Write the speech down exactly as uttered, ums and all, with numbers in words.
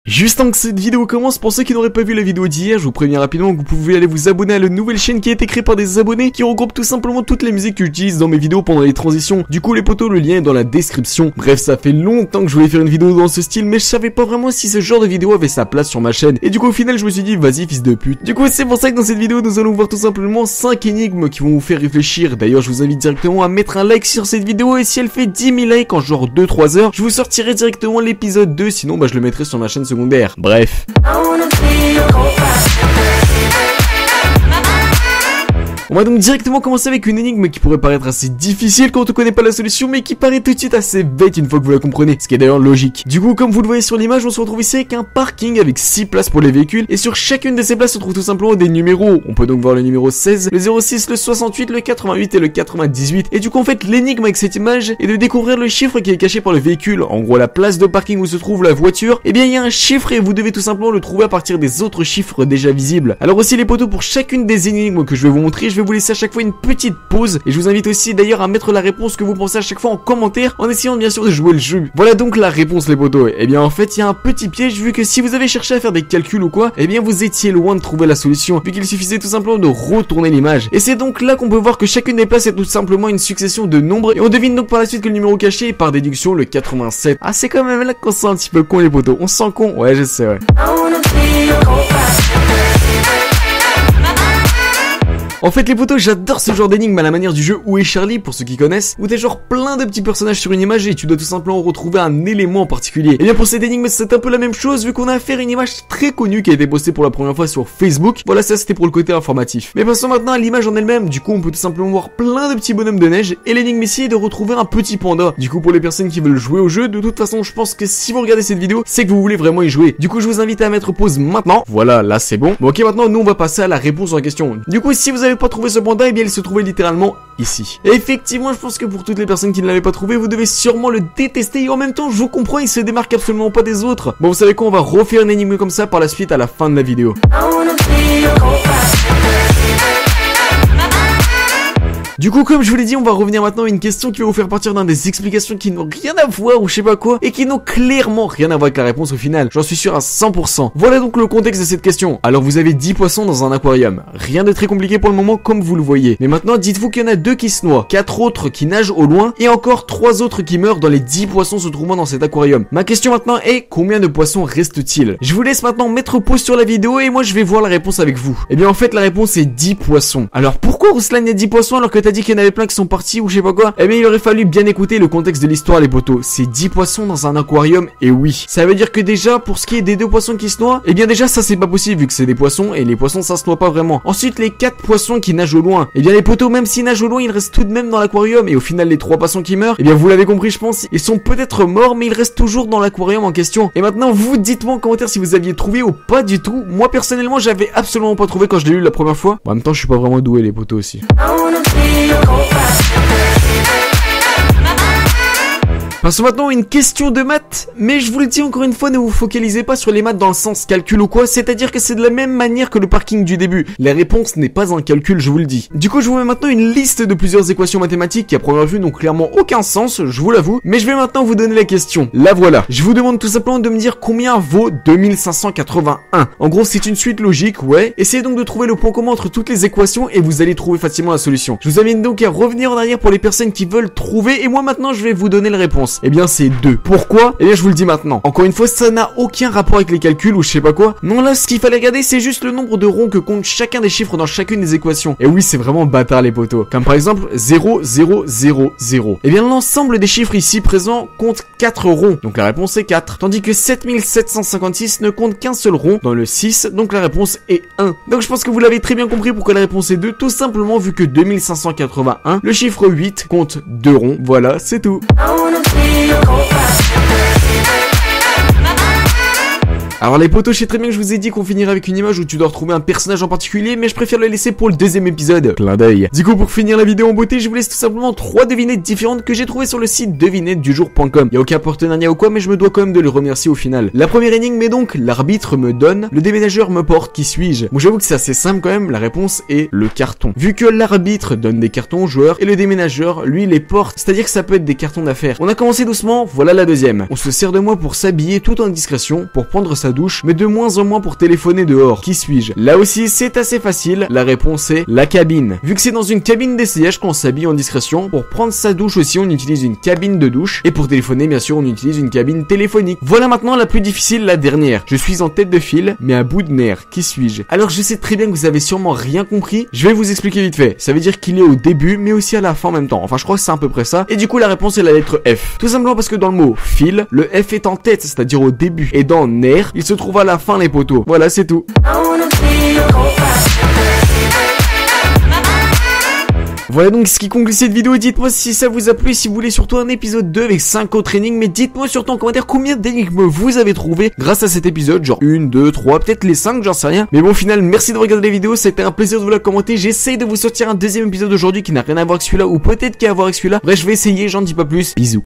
Juste avant que cette vidéo commence, pour ceux qui n'auraient pas vu la vidéo d'hier, je vous préviens rapidement que vous pouvez aller vous abonner à la nouvelle chaîne qui a été créée par des abonnés qui regroupe tout simplement toutes les musiques que j'utilise dans mes vidéos pendant les transitions. Du coup les potos, le lien est dans la description. Bref, ça fait longtemps que je voulais faire une vidéo dans ce style, mais je savais pas vraiment si ce genre de vidéo avait sa place sur ma chaîne. Et du coup au final je me suis dit vas-y fils de pute. Du coup c'est pour ça que dans cette vidéo nous allons voir tout simplement cinq énigmes qui vont vous faire réfléchir. D'ailleurs je vous invite directement à mettre un like sur cette vidéo et si elle fait dix mille likes en genre deux trois heures, je vous sortirai directement l'épisode deux, sinon bah je le mettrai sur ma chaîne secondaire. Bref. On va donc directement commencer avec une énigme qui pourrait paraître assez difficile quand on connaît pas la solution, mais qui paraît tout de suite assez bête une fois que vous la comprenez, ce qui est d'ailleurs logique. Du coup, comme vous le voyez sur l'image, on se retrouve ici avec un parking avec six places pour les véhicules, et sur chacune de ces places se trouve tout simplement des numéros. On peut donc voir le numéro seize, le zéro six, le soixante-huit, le quatre-vingt-huit et le quatre-vingt-dix-huit. Et du coup, en fait, l'énigme avec cette image est de découvrir le chiffre qui est caché par le véhicule. En gros, la place de parking où se trouve la voiture, eh bien, il y a un chiffre et vous devez tout simplement le trouver à partir des autres chiffres déjà visibles. Alors aussi, les potos, pour chacune des énigmes que je vais vous montrer, je vais vous laisser à chaque fois une petite pause et je vous invite aussi d'ailleurs à mettre la réponse que vous pensez à chaque fois en commentaire en essayant bien sûr de jouer le jeu. Voilà donc la réponse les potos. Et bien en fait il y a un petit piège vu que si vous avez cherché à faire des calculs ou quoi, et bien vous étiez loin de trouver la solution vu qu'il suffisait tout simplement de retourner l'image. Et c'est donc là qu'on peut voir que chacune des places est tout simplement une succession de nombres et on devine donc par la suite que le numéro caché est par déduction le quatre-vingt-sept. Ah c'est quand même là qu'on se sent un petit peu con les potos. On se sent con. Ouais je sais ouais. En fait les potos, j'adore ce genre d'énigme à la manière du jeu Où est Charlie pour ceux qui connaissent, où t'as genre plein de petits personnages sur une image et tu dois tout simplement retrouver un élément en particulier. Et bien pour cette énigme c'est un peu la même chose vu qu'on a affaire à une image très connue qui a été postée pour la première fois sur Facebook. Voilà, ça c'était pour le côté informatif. Mais passons maintenant à l'image en elle-même. Du coup on peut tout simplement voir plein de petits bonhommes de neige et l'énigme ici est de retrouver un petit panda. Du coup pour les personnes qui veulent jouer au jeu, de toute façon je pense que si vous regardez cette vidéo c'est que vous voulez vraiment y jouer. Du coup je vous invite à mettre pause maintenant. Voilà, là c'est bon. Bon ok, maintenant nous on va passer à la réponse en question. Du coup si vous avez pas trouvé ce panda, et eh bien il se trouvait littéralement ici. Et effectivement je pense que pour toutes les personnes qui ne l'avaient pas trouvé, vous devez sûrement le détester et en même temps je vous comprends, il se démarque absolument pas des autres. Bon vous savez quoi, on va refaire une énigme comme ça par la suite à la fin de la vidéo. Du coup comme je vous l'ai dit, on va revenir maintenant à une question qui va vous faire partir dans des explications qui n'ont rien à voir ou je sais pas quoi et qui n'ont clairement rien à voir avec la réponse au final, j'en suis sûr à cent pour cent. Voilà donc le contexte de cette question. Alors vous avez dix poissons dans un aquarium, rien de très compliqué pour le moment comme vous le voyez. Mais maintenant dites-vous qu'il y en a deux qui se noient, quatre autres qui nagent au loin et encore trois autres qui meurent dans les dix poissons se trouvant dans cet aquarium. Ma question maintenant est combien de poissons reste-t-il? Je vous laisse maintenant mettre pause sur la vidéo et moi je vais voir la réponse avec vous. Et bien en fait la réponse est dix poissons. Alors pourquoi Ruslan y a dix poissons alors que t'as dit qu'il y en avait plein qui sont partis ou je sais pas quoi? Eh bien il aurait fallu bien écouter le contexte de l'histoire les potos. C'est dix poissons dans un aquarium et oui, ça veut dire que déjà pour ce qui est des deux poissons qui se noient, eh bien déjà ça c'est pas possible vu que c'est des poissons et les poissons ça se noie pas vraiment. Ensuite les quatre poissons qui nagent au loin, eh bien les potos même s'ils nagent au loin ils restent tout de même dans l'aquarium et au final les trois poissons qui meurent, eh bien vous l'avez compris je pense, ils sont peut-être morts mais ils restent toujours dans l'aquarium en question. Et maintenant vous dites-moi en commentaire si vous aviez trouvé ou pas du tout. Moi personnellement j'avais absolument pas trouvé quand je l'ai lu la première fois. Bon, en même temps je suis pas vraiment doué les potos aussi. Passons maintenant à une question de maths, mais je vous le dis encore une fois, ne vous focalisez pas sur les maths dans le sens calcul ou quoi, c'est-à-dire que c'est de la même manière que le parking du début. La réponse n'est pas un calcul, je vous le dis. Du coup, je vous mets maintenant une liste de plusieurs équations mathématiques qui à première vue n'ont clairement aucun sens, je vous l'avoue, mais je vais maintenant vous donner la question. La voilà. Je vous demande tout simplement de me dire combien vaut deux mille cinq cent quatre-vingt-un. En gros, c'est une suite logique, ouais. Essayez donc de trouver le point commun entre toutes les équations et vous allez trouver facilement la solution. Je vous invite donc à revenir en arrière pour les personnes qui veulent trouver et moi maintenant je vais vous donner la réponse. Eh bien c'est deux. Pourquoi? Eh bien je vous le dis maintenant. Encore une fois ça n'a aucun rapport avec les calculs ou je sais pas quoi. Non là ce qu'il fallait regarder c'est juste le nombre de ronds que compte chacun des chiffres dans chacune des équations. Et oui c'est vraiment bâtard les potos. Comme par exemple zéro zéro zéro zéro. Eh bien l'ensemble des chiffres ici présents compte quatre ronds. Donc la réponse est quatre. Tandis que sept mille sept cent cinquante-six ne compte qu'un seul rond dans le six. Donc la réponse est un. Donc je pense que vous l'avez très bien compris pourquoi la réponse est deux. Tout simplement vu que deux mille cinq cent quatre-vingt-un, le chiffre huit compte deux ronds. Voilà c'est tout. Alors les potos, je sais très bien que je vous ai dit qu'on finirait avec une image où tu dois retrouver un personnage en particulier, mais je préfère le laisser pour le deuxième épisode. Clin d'œil. Du coup pour finir la vidéo en beauté, je vous laisse tout simplement trois devinettes différentes que j'ai trouvées sur le site devinettes du jour point com. Y'a aucun partenariat ou quoi, mais je me dois quand même de les remercier au final. La première énigme est donc l'arbitre me donne, le déménageur me porte, qui suis-je? Bon j'avoue que c'est assez simple quand même, la réponse est le carton. Vu que l'arbitre donne des cartons aux joueurs et le déménageur lui les porte, c'est-à-dire que ça peut être des cartons d'affaires. On a commencé doucement, voilà la deuxième. On se sert de moi pour s'habiller tout en discrétion, pour prendre sa douche, mais de moins en moins pour téléphoner dehors. Qui suis-je? Là aussi, c'est assez facile. La réponse est la cabine. Vu que c'est dans une cabine d'essayage qu'on s'habille en discrétion, pour prendre sa douche aussi, on utilise une cabine de douche. Et pour téléphoner, bien sûr, on utilise une cabine téléphonique. Voilà maintenant la plus difficile, la dernière. Je suis en tête de file, mais à bout de nerfs. Qui suis-je? Alors, je sais très bien que vous avez sûrement rien compris. Je vais vous expliquer vite fait. Ça veut dire qu'il est au début, mais aussi à la fin en même temps. Enfin, je crois que c'est à peu près ça. Et du coup, la réponse est la lettre F. Tout simplement parce que dans le mot fil, le F est en tête, c'est-à-dire au début. Et dans nerf, il se trouve à la fin, les poteaux. Voilà, c'est tout. Voilà donc ce qui conclut cette vidéo. Dites-moi si ça vous a plu, si vous voulez surtout un épisode deux avec cinq autres énigmes. Mais dites-moi surtout en commentaire combien d'énigmes vous avez trouvé grâce à cet épisode. Genre une, deux, trois, peut-être les cinq, j'en sais rien. Mais bon, au final, merci de regarder la vidéo. C'était un plaisir de vous la commenter. J'essaye de vous sortir un deuxième épisode aujourd'hui qui n'a rien à voir avec celui-là, ou peut-être qui a à voir avec celui-là. Bref, je vais essayer, j'en dis pas plus. Bisous.